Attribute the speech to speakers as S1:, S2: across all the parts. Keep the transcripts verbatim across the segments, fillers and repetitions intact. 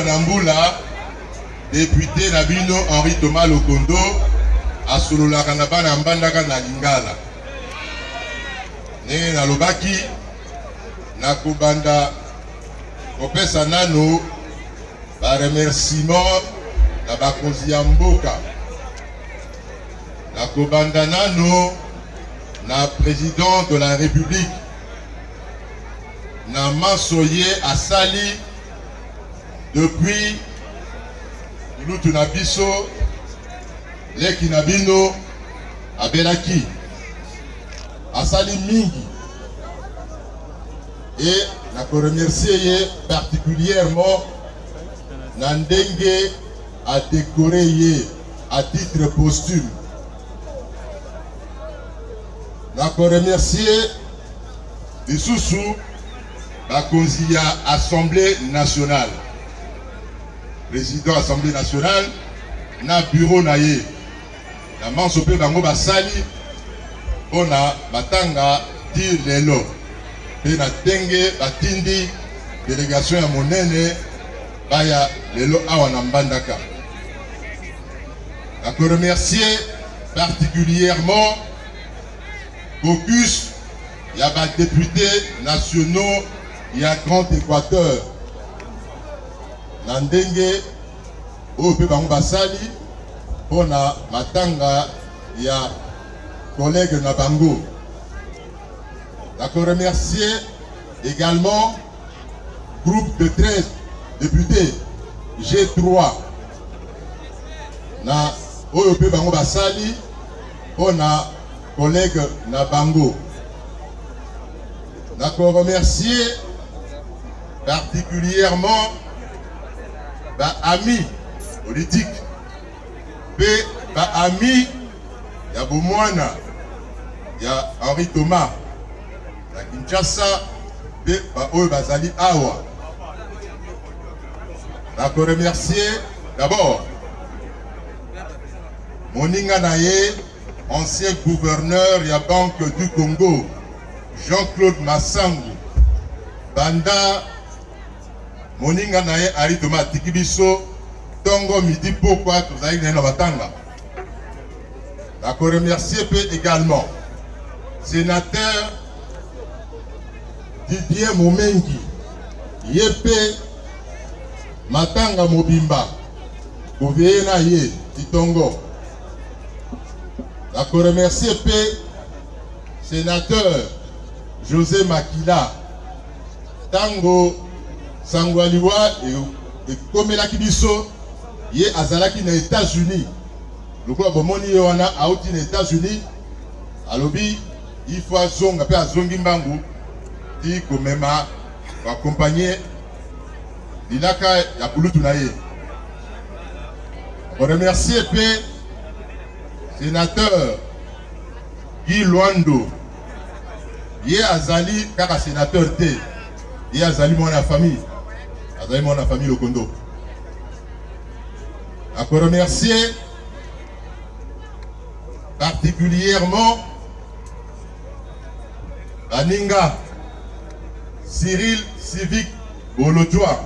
S1: Mbula Nambula, député Nabino Henri Thomas Lokondo, à Solola Kanabana Mbandaka na Lingala. Nenge na Lobaki, na Kubanda, Kopesa Nano, ba remerciement na bakonzi ya mboka. Na Kubanda Nano, na président de la République, na Mansoye Asali, depuis Lutu Nabiso, Leki Nabino, Abelaki, Asali Mingi. Et na ko remercier particulièrement Nandenge a décoré à titre posthume. Na ko remercier Lisusu Bakonzi ya Assemblée nationale. Président Assemblée nationale, na bureau na ye. Na mansope bango basali, ona batanga dir lelo. Pe na tenge batindi délégation ya monene baya lelo awa na Mbandaka. Na ko remercier particulièrement Caucus, il y a des députés nationaux, il y a Grand Équateur. Nandenge, Ope Bambasali, Pona Matanga, il y a collègue Nabango. D'accord, remercier également groupe de treize députés, G trois. Na Ope Bambasali, Pona collègue Nabango. D'accord, remercier particulièrement bah, amis politiques, bah, amis, il y a Boumouana, il y a Henri Thomas, il y a Kinshasa, bah, oh, Bazali Awa. D'accord, remercier d'abord Moninga Naye, ancien gouverneur de la Banque du Congo, Jean-Claude Massangu, Banda, Moninga Naye, Ari Thomas Tikibiso, Tongo Midi pourquoi tout ça est dans Batanga. D'accord, remercier également sénateur Didier Momengi, Yepe Matanga Mobimba, Koveena Ye, Titongo. D'accord, remercier sénateur José Makila, Tango Sangwaliwa et Komela Kibiso, Ye Azalaki na États-Unis. Le quoi Bomoni Yoana a outi na États-Unis. Alobi, il faut zonga pe azongi mbangu. Di komema accompagner Dilaka ya Pulutu na ye. On remercie pe sénateur Guy Luando. Ye Azali kaka sénateur T. Ye Azali mon famille. Azali mon famille Lokondo. A remercier particulièrement Baninga Cyril Civic Bolodjoa.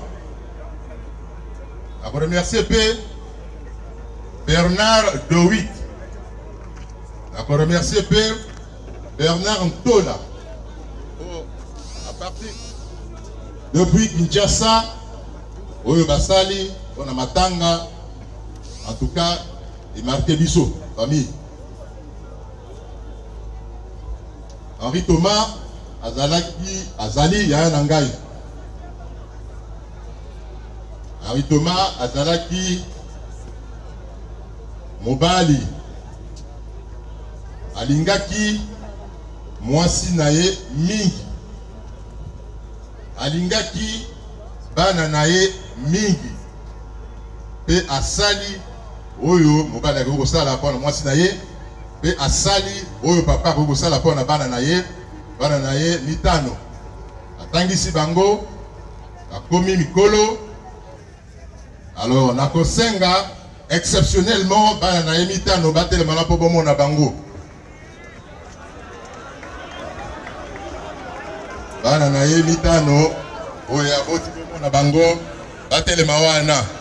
S1: A remercier P. Bernard Dewitt. A remercier P. Bernard Ntola. Oh, à partir depuis Kinshasa, Oyo Basali, on a Matanga, en tout cas, il marqué Bisso, famille. Henri Thomas, Azalaki, Azali, Yayanangai. Henri Thomas, Azalaki, Mobali. Alingaki, Mwasi Naye, Mingi. Alingaki, Bana Naye, Mingi. Pe Asali, Oyo, Mobali Agogo Sala, Pona Mwasi Naye. Pe Asali, Oyo Papa Agogo Sala, Pona Bana Naye. Bana Naye, Mitano. Atangisi Bango, Akomi Mikolo. Alors, Nakosenga, exceptionnellement, Bana Naye, Mitano, Batel Malapobomo na Bango. Bana Naye, Mitano, Oya Oti na Bango. batelema wana